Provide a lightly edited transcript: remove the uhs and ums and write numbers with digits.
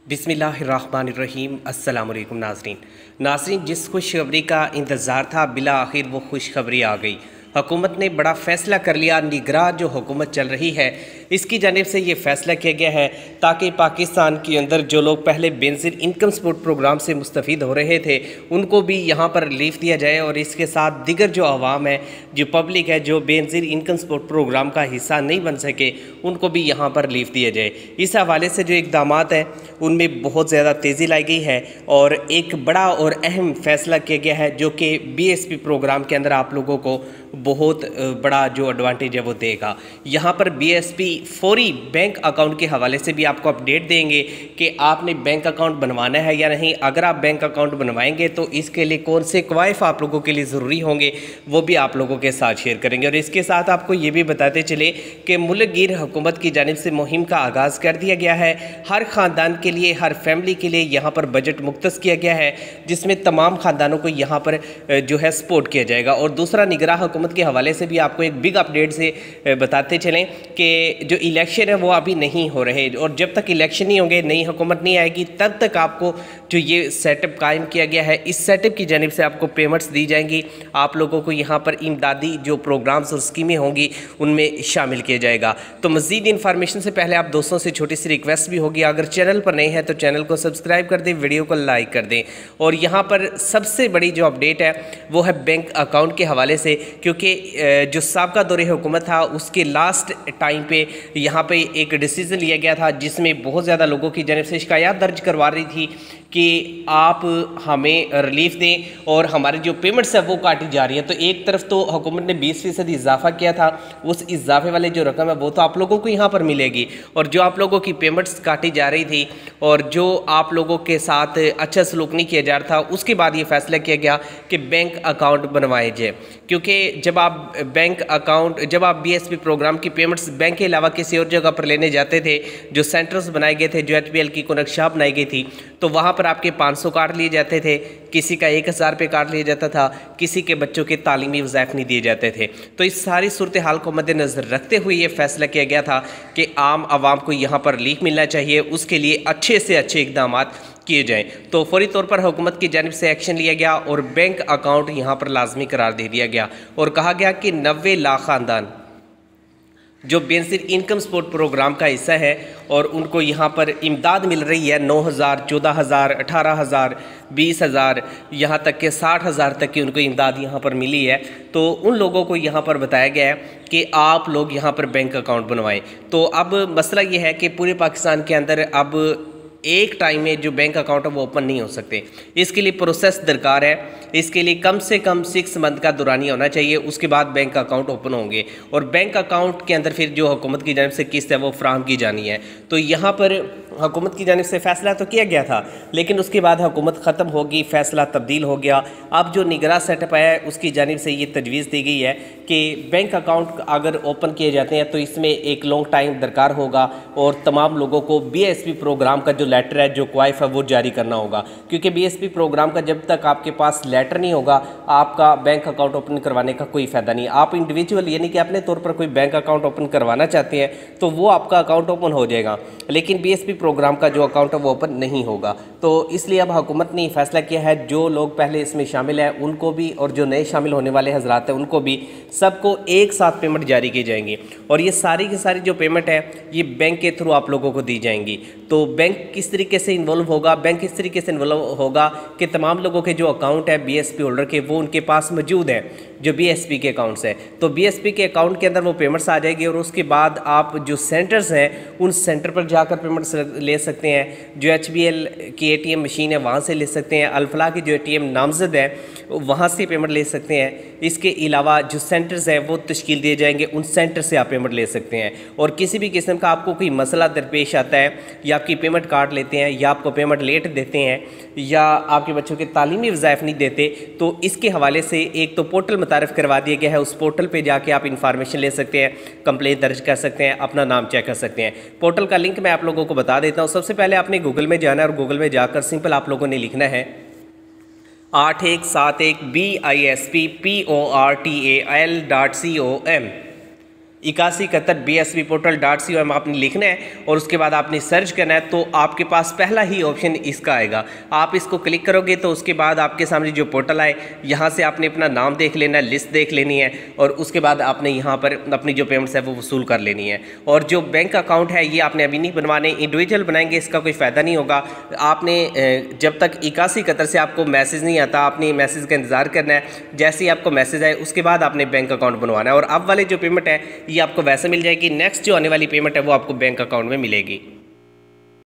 बिस्मिल्लाहिर्रहमानिर्रहीम। अस्सलाम वालेकुम नाज़रीन, जिस खुशखबरी का इंतज़ार था बिला आखिर वो खुशखबरी आ गई। हुकूमत ने बड़ा फ़ैसला कर लिया। निगरां जो हुकूमत चल रही है इसकी जानिब से ये फ़ैसला किया गया है ताकि पाकिस्तान के अंदर जो लोग पहले बेनज़ीर इनकम सपोर्ट प्रोग्राम से मुस्तफ़ीद हो रहे थे उनको भी यहाँ पर रिलीफ दिया जाए और इसके साथ दिगर जो आवाम है, जो पब्लिक है, जो बेनज़ीर इनकम सपोर्ट प्रोग्राम का हिस्सा नहीं बन सके उनको भी यहाँ पर रिलीफ दिया जाए। इस हवाले से जो इक़दामात हैं उनमें बहुत ज़्यादा तेज़ी लाई गई है और एक बड़ा और अहम फ़ैसला किया गया है जो कि BSP प्रोग्राम के अंदर आप लोगों को बहुत बड़ा जो एडवांटेज है वो देगा। यहाँ पर BSP फौरी बैंक अकाउंट के हवाले से भी आपको अपडेट देंगे कि आपने बैंक अकाउंट बनवाना है या नहीं। अगर आप बैंक अकाउंट बनवाएंगे तो इसके लिए कौन से क्वाइफ आप लोगों के लिए ज़रूरी होंगे वो भी आप लोगों के साथ शेयर करेंगे। और इसके साथ आपको ये भी बताते चले कि मुल्क गिर हुकूमत की जानिब से मुहिम का आगाज़ कर दिया गया है। हर ख़ानदान के लिए, हर फैमिली के लिए यहाँ पर बजट मुख्तस किया गया है जिसमें तमाम ख़ानदानों को यहाँ पर जो है सपोर्ट किया जाएगा। और दूसरा, निगरां हुकूमत के हवाले से भी आपको एक बिग अपडेट से बताते चलें कि जो इलेक्शन है वो अभी नहीं हो रहे और जब तक इलेक्शन नहीं होंगे, नई हुकूमत नहीं आएगी, तब तक आपको जो ये सेटअप कायम किया गया है इस सेटअप की जानिब से आपको पेमेंट्स दी जाएंगी। आप लोगों को यहाँ पर इमदादी जो प्रोग्राम्स और स्कीमें होंगी उनमें शामिल किया जाएगा। तो मज़ीद इन्फॉर्मेशन से पहले आप दोस्तों से छोटी सी रिक्वेस्ट भी होगी, अगर चैनल पर नए हैं तो चैनल को सब्सक्राइब कर दें, वीडियो को लाइक कर दें। और यहाँ पर सबसे बड़ी जो अपडेट है वो है बैंक अकाउंट के हवाले से, क्योंकि जो साबका दौरे हुकूमत था उसके लास्ट टाइम पे यहाँ पे एक डिसीज़न लिया गया था जिसमें बहुत ज़्यादा लोगों की जानिब से शिकायत दर्ज करवा रही थी कि आप हमें रिलीफ दें और हमारी जो पेमेंट्स है वो काटी जा रही है। तो एक तरफ तो हुकूमत ने 20% इजाफा किया था, उस इजाफे वाले जो रकम है वो तो आप लोगों को यहाँ पर मिलेगी और जो आप लोगों की पेमेंट्स काटी जा रही थी और जो आप लोगों के साथ अच्छा सलूक नहीं किया जा रहा था उसके बाद ये फैसला किया गया कि बैंक अकाउंट बनवाए जाए। क्योंकि जब आप BSP प्रोग्राम की पेमेंट्स बैंक के अलावा किसी और जगह पर लेने जाते थे, जो सेंटर्स बनाए गए थे, जो HBL की कोनकशाप बनाई गई थी, तो वहाँ पर आपके 500 कार्ड लिए जाते थे, किसी का 1000 रुपये कार्ड लिया जाता था, किसी के बच्चों के तालीमी वज़ाइफ नहीं दिए जाते थे। तो इस सारी सूरत हाल को मद्देनज़र रखते हुए ये फैसला किया गया था कि आम आवाम को यहाँ पर रिलीफ मिलना चाहिए, उसके लिए अच्छे से अच्छे इक़दाम किए जाएँ। तो फौरी तौर पर हुकूमत की जानिब से एक्शन लिया गया और बैंक अकाउंट यहाँ पर लाजमी करार दे दिया गया और कहा गया कि 90 लाख ख़ानदान जो बेनज़ीर इनकम सपोर्ट प्रोग्राम का हिस्सा है और उनको यहाँ पर इमदाद मिल रही है 9,000, 14,000, 18,000, 20,000, यहाँ तक के 60,000 तक की उनको इमदाद यहाँ पर मिली है। तो उन लोगों को यहाँ पर बताया गया है कि आप लोग यहाँ पर बैंक अकाउंट बनवाएं। तो अब मसला ये है कि पूरे पाकिस्तान के अंदर अब एक टाइम में जो बैंक अकाउंट है वो ओपन नहीं हो सकते। इसके लिए प्रोसेस दरकार है, इसके लिए कम से कम 6 मंथ का दुरानिया होना चाहिए, उसके बाद बैंक अकाउंट ओपन होंगे और बैंक अकाउंट के अंदर फिर जो हुकूमत की जानिब से किस्त है वो फ्राहम की जानी है। तो यहाँ पर हुकूमत की जानिब से फ़ैसला तो किया गया था लेकिन उसके बाद हुकूमत ख़त्म होगी, फ़ैसला तब्दील हो गया। अब जो निगरां सेटअप है उसकी जानिब से ये तजवीज़ दी गई है कि बैंक अकाउंट अगर ओपन किए जाते हैं तो इसमें एक लॉन्ग टाइम दरकार होगा और तमाम लोगों को BSP प्रोग्राम का जो लेटर है, जो क्वाइफ है वो जारी करना होगा। क्योंकि BSP प्रोग्राम का जब तक आपके पास लेटर नहीं होगा आपका बैंक अकाउंट ओपन करवाने का कोई फ़ायदा नहीं। आप इंडिविजुअल यानी कि अपने तौर पर कोई बैंक अकाउंट ओपन करवाना चाहते हैं तो वो आपका अकाउंट ओपन हो जाएगा, लेकिन BSP प्रोग्राम का जो अकाउंट है वो ओपन नहीं होगा। तो इसलिए अब हुकूमत ने फैसला किया है जो लोग पहले इसमें शामिल हैं उनको भी और जो नए शामिल होने वाले हजरात हैं उनको भी सबको एक साथ पेमेंट जारी की जाएंगी और ये सारी की सारी जो पेमेंट है ये बैंक के थ्रू आप लोगों को दी जाएंगी। तो बैंक किस तरीके से इन्वॉल्व होगा? बैंक इस तरीके से इन्वॉल्व होगा कि तमाम लोगों के जो अकाउंट है BSP होल्डर के वो उनके पास मौजूद है, जो BSP के अकाउंट्स हैं। तो BSP के अकाउंट के अंदर वो पेमेंट्स आ जाएगी और उसके बाद आप जो सेंटर्स हैं उन सेंटर पर जाकर पेमेंट्स ले सकते हैं। जो HBL की ATM मशीन है वहाँ से ले सकते हैं, अल-फलाह की जो ATM नामज़द है वहाँ से पेमेंट ले सकते हैं। इसके अलावा जो सेंटर्स हैं वो तश्कील दिए जाएंगे, उन सेंटर से आप पेमेंट ले सकते हैं। और किसी भी किस्म का आपको कोई मसला दरपेश आता है या आपकी पेमेंट काट लेते हैं या आपको पेमेंट लेट देते हैं या आपके बच्चों के तालीमी वज़ाइफ नहीं देते, तो इसके हवाले से एक तो पोर्टल मुतारिफ़ करवा दिया गया है। उस पोर्टल पे जाके आप इन्फॉर्मेशन ले सकते हैं, कंप्लेंट दर्ज कर सकते हैं, अपना नाम चेक कर सकते हैं। पोर्टल का लिंक मैं आप लोगों को बता देता हूँ। सबसे पहले आपने गूगल में जाना है और गूगल में जाकर सिंपल आप लोगों ने लिखना है 8171 BISP PORTAL.com। 8171BSVportal.com आपने लिखना है और उसके बाद आपने सर्च करना है, तो आपके पास पहला ही ऑप्शन इसका आएगा। आप इसको क्लिक करोगे तो उसके बाद आपके सामने जो पोर्टल आए, यहाँ से आपने अपना नाम देख लेना है, लिस्ट देख लेनी है और उसके बाद आपने यहाँ पर अपनी जो पेमेंट्स है वो वसूल कर लेनी है। और जो बैंक अकाउंट है ये आपने अभी नहीं बनवाने, इंडिविजुअल बनाएंगे इसका कोई फ़ायदा नहीं होगा। आपने जब तक 81 कतर से आपको मैसेज नहीं आता, आपने मैसेज का इंतज़ार करना है। जैसे ही आपको मैसेज आए उसके बाद आपने बैंक अकाउंट बनवाना है और अब वाले जो पेमेंट है ये आपको वैसे मिल जाएगी। नेक्स्ट जो आने वाली पेमेंट है वो आपको बैंक अकाउंट में मिलेगी।